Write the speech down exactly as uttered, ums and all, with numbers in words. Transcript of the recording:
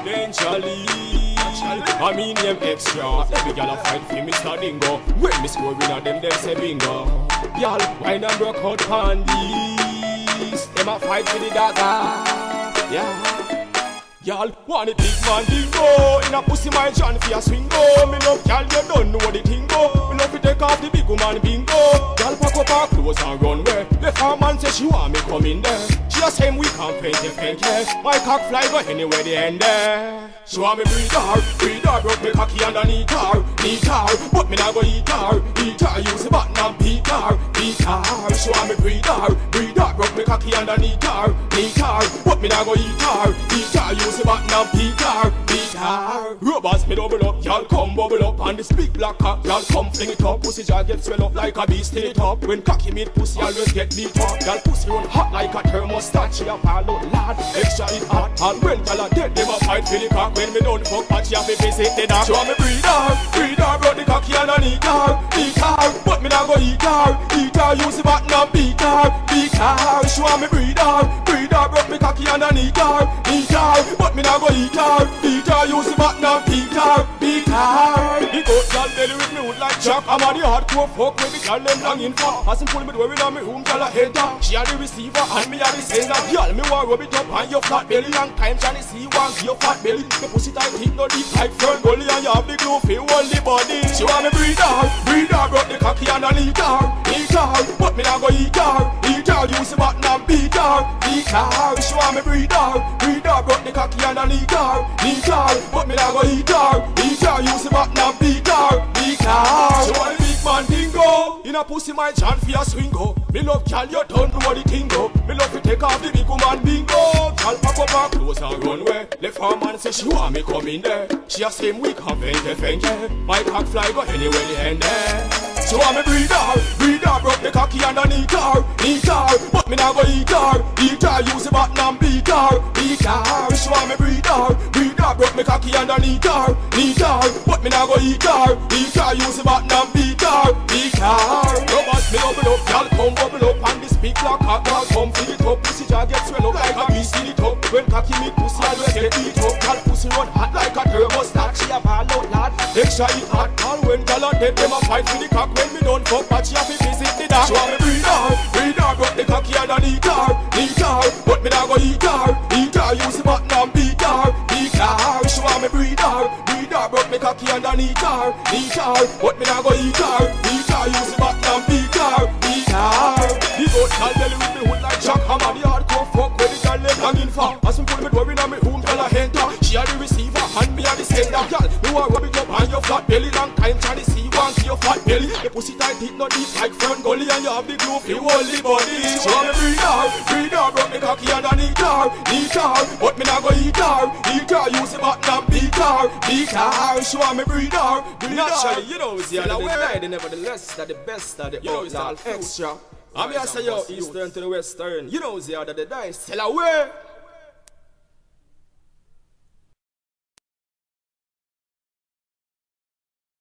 confidentially. I mean them extra. Every girl a fight for Mister Dingo. When me score winner, them them say bingo. Y'all wine and broke out panties. Them a fight for the dagger. Yeah. Y'all want a big man dingo. In a pussy my John for a swingo. Me love y'all, you don't know the tingo. Me love to take off the big woman bingo. Y'all pack up her clothes and run where. The farm man say she want me come in there. She a same we can't paint it, paint it. My cock fly go anywhere the end there. She want me breathe her, breathe her. Broke me cocky underneath her, neat her. But me not go eat her, eat her. Use the button and beat her, beat her. She want me breathe her, breathe her. Broke me cocky underneath her, neat her. But me not go eat her, eat her. Use the button and beat her, beat her. Robots me double up, y'all come bubble up. And this big black cock, y'all come fling it up. Pussy jar get swell up like a beast in it up. When cocky meet pussy always get beat up. Y'all pussy run hot like a thermostat. She a pile out lad, extra it hot. And when y'all a dead, them a fight for the cock. When me don't fuck, but she have to visit the doc. She want me breathe her, breathe her. Brought the cocky underneath her, beat her. But me not go eat her, eat her. Use the button and beat her, beat her. She want me breathe her, breathe her. Brought me cocky underneath her, beat her. But me not go eat her, eat her. Use the button and beat her, beat her. The goat girl belly with me wood like Jack. I'm on the hardcore fuck with the girl them longing for. As him pull me door in on me room, girl a head down. She a the receiver and me a the sender. Girl me want rub it up on your flat belly. Long time Johnny see one your fat belly. Me pussy tight hip no deep like Fern Gully. And you have the glue feel hold the body. She want me breathe her, breathe her. Brought the cocky underneath her, eat her. But me not go eat her, eat her. Use the button and beat her, beat her. She want me breathe her, breathe her. Brought the cocky underneath her, eat her. But me not go eat her, eat her. Use the button and beat her, beat her. She want a big man dingo. In a pussy my John for a swingo. Me love y'all, you don't know what the tingo. Me love to take off the big woman bingo. Y'all pack up her clothes and run where. Left her man say she want me come in there. She a same week and fenge fenge. My cock fly go anywhere the end there. She want me breathe her, breathe her. Broke the cocky underneath her, eat her. But me not go eat her, eat her. Use the button and beat her, beat her. She want me breathe her, breathe her. Broke me cocky underneath her, eat her. But me not go eat her, eat her. Use the button and beat her, beat her. Robots me open up, y'all come bubble up. And this big black cock, y'all come fill it up. Pussy jar get swell up like a beast in it up. When cocky meet pussy always get beat up. Y'all pussy run hot like a thermostat. She a ball out lad, extra it hot. All when y'all are dead, them a fight for the cock. When me don't fuck, but she have to visit the doc. She want me breathe her, breathe her. Brought the cocky underneath her, eat her. But me not go eat her, eat her. Use the button and beat her, beat her. She want me breathe her, breathe her. Brought me cocky underneath her, eat her. But me not go eat her, eat her. Use the button and beat her, beat her. The goat girl belly with me hood like Jack. I'm on the hardcore fuck where the girl them longing for. As me pull me door in on me room, girl a enter. She a the receiver and me a the sender. Girl, me want rub it up on your flat belly. Long time Johnny see one to your fat belly. The pussy tight hit no deep like Fern Gully. And you have the glue feel hold the body. She want me breathe her, breathe her. Brought me cocky underneath her, eat her. But me not go eat her, eat her. Use the button and beat her, beat her. She want me breathe her, breathe her. Naturally, you know it's the other way. Nevertheless, that the best that the you know extra. I'm here say yo, eastern to the western. You know it's the other the dice. Tell away.